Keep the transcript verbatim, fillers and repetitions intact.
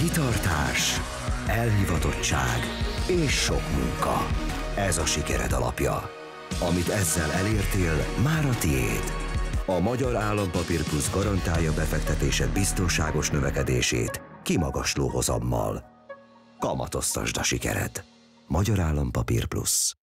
Kitartás, elhivatottság és sok munka. Ez a sikered alapja. Amit ezzel elértél, már a tiéd. A Magyar Állampapír Plusz garantálja befektetésed biztonságos növekedését kimagasló hozammal. Kamatoztasd a sikered. Magyar Állampapír Plusz.